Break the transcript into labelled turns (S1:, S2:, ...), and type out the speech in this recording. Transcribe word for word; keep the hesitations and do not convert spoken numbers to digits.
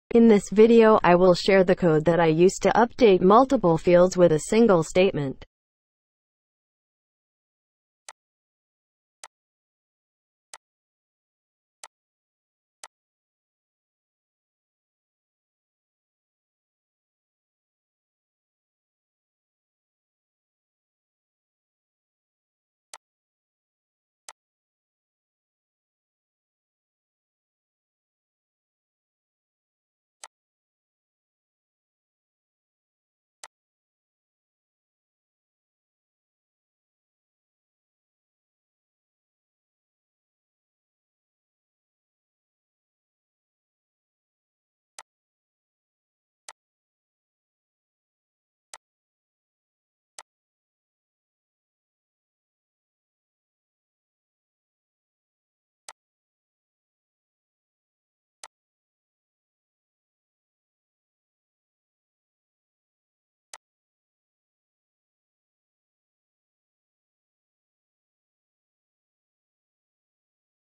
S1: In this video, I will share the code that I used to update multiple fields with a single statement.